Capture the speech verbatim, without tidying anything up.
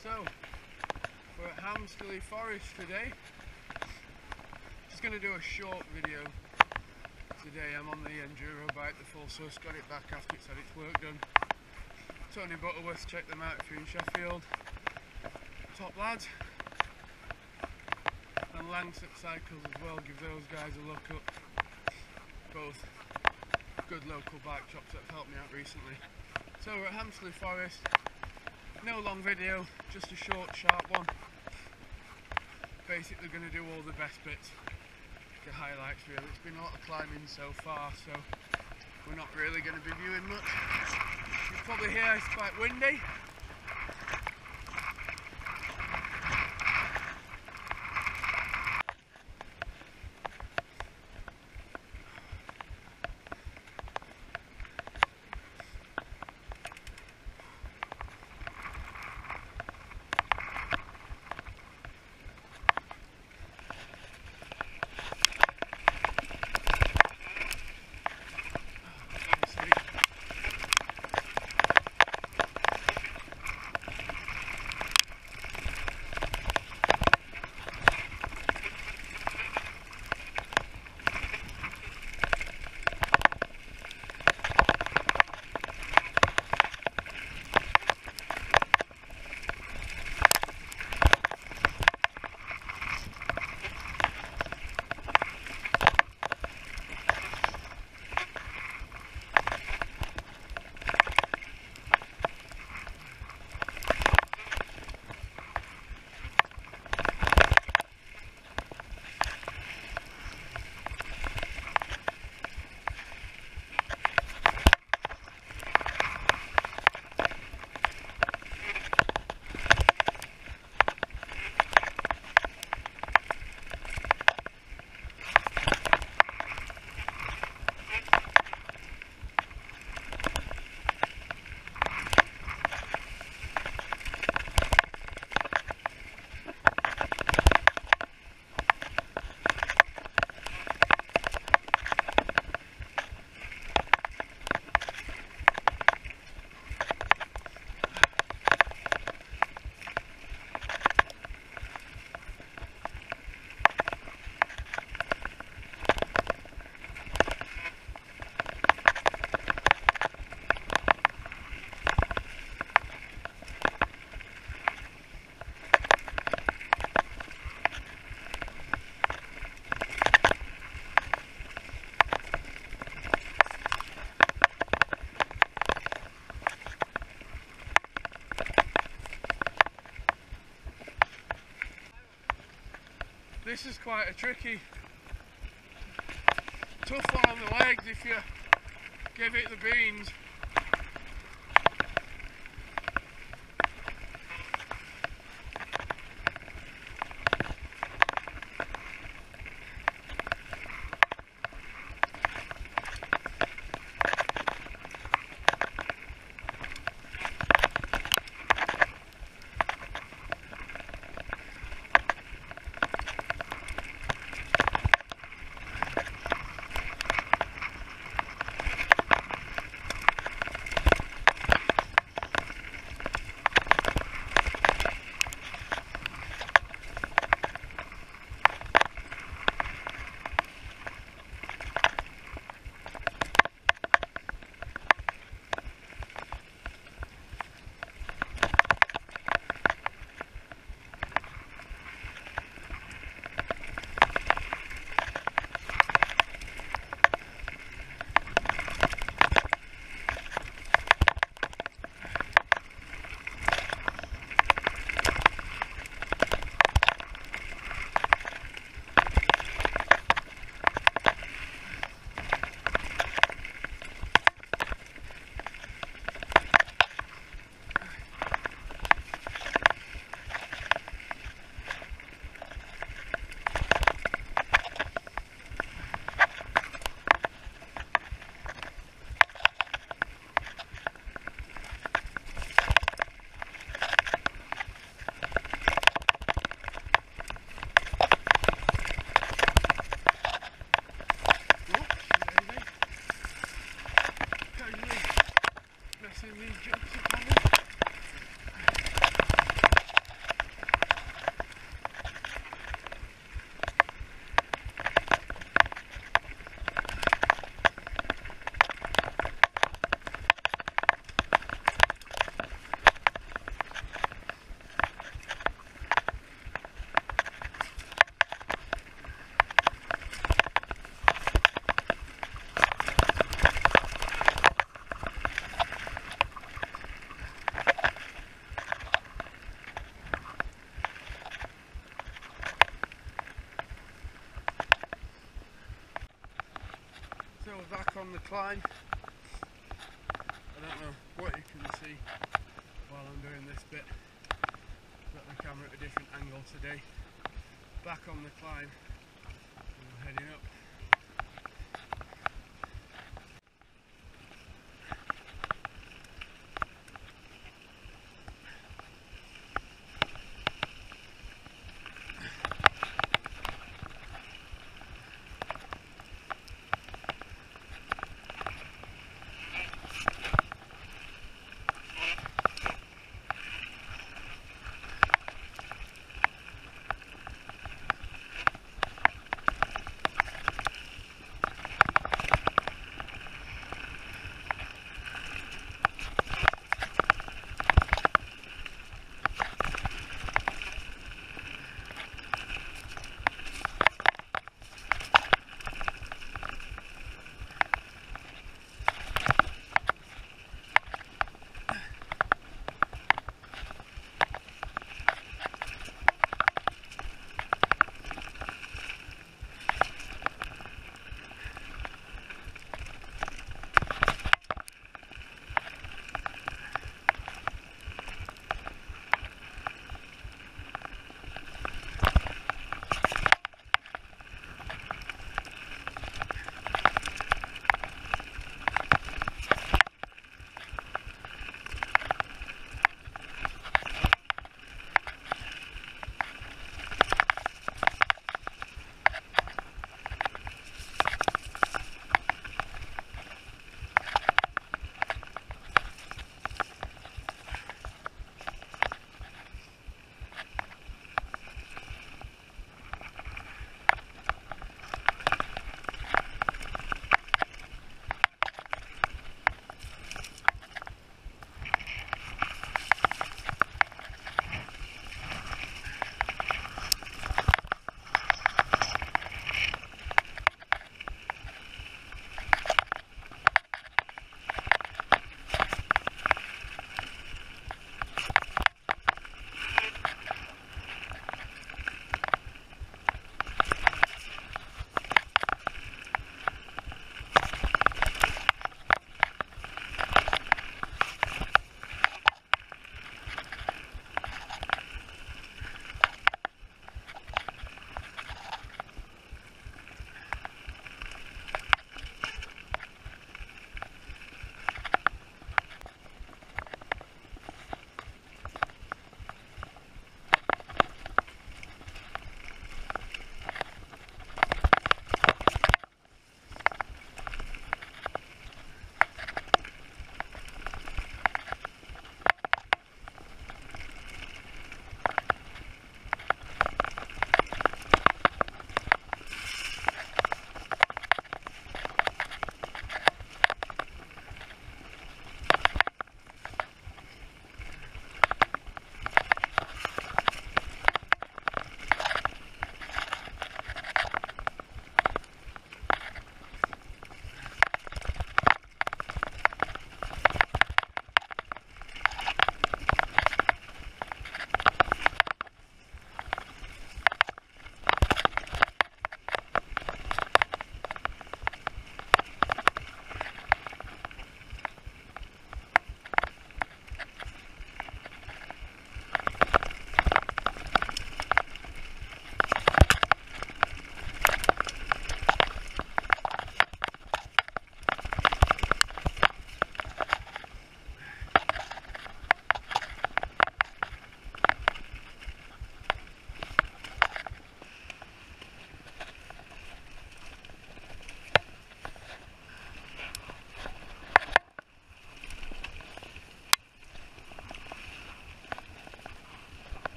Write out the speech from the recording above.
So, we're at Hamsterly Forest today. Just going to do a short video today. I'm on the enduro bike, the full sus, got it back after it's had its work done. Tony Butterworth, check them out if you're in Sheffield. Top lads. And Lancet Cycles as well, give those guys a look up. Both good local bike shops that have helped me out recently. So we're at Hamsterly Forest. No long video, just a short, sharp one. Basically going to do all the best bits, the highlights really. It's been a lot of climbing so far, so we're not really going to be viewing much. You can probably hear it's quite windy. This is quite a tricky, tough one on the legs if you give it the beans. on the climb. I don't know what you can see while I'm doing this bit. Got the camera at a different angle today. Back on the climb and we're heading up.